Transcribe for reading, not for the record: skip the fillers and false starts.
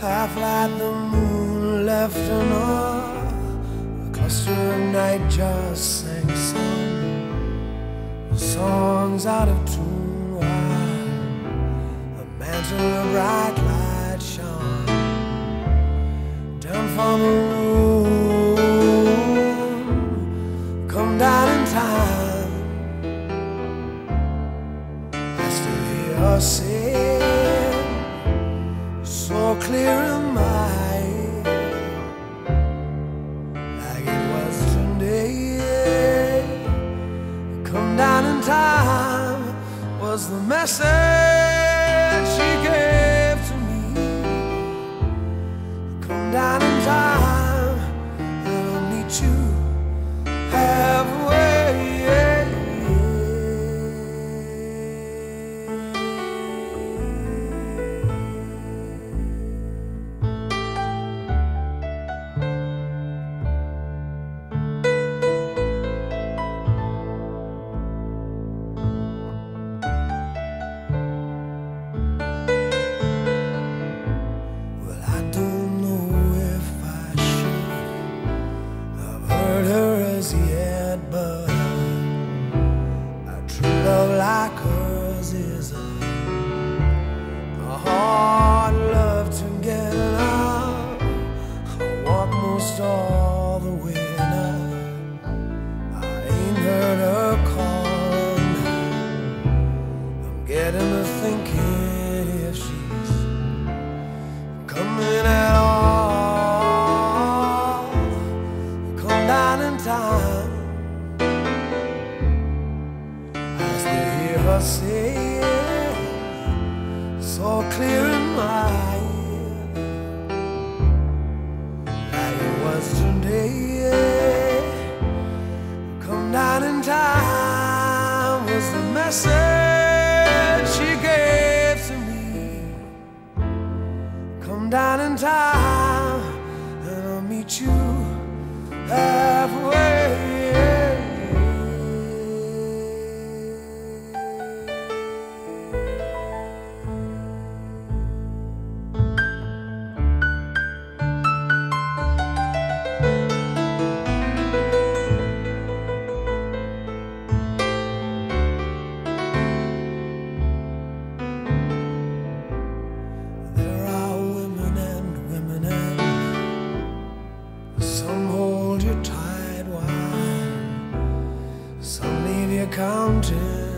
half like the moon left enough. A cluster of night just sang songs out of tune, while a mantle of bright light shone down from the room. Come down in time, I still hear her sing, so clear in my ear, like it was today. Come down in time was the message she gave to me. Come down in time and I'll meet you halfway. Yet, but a true love like hers is a hard love to get enough. I walk most all the way now. I ain't heard her calling. I'm getting to thinking if she's coming at all. Come down in time, I still hear her say it, so clear in my ear, like it was today. Come down in time was the message she gave to me. Come down in time and I'll meet you halfway. There are women and women, and some hold you tight while some leave you counting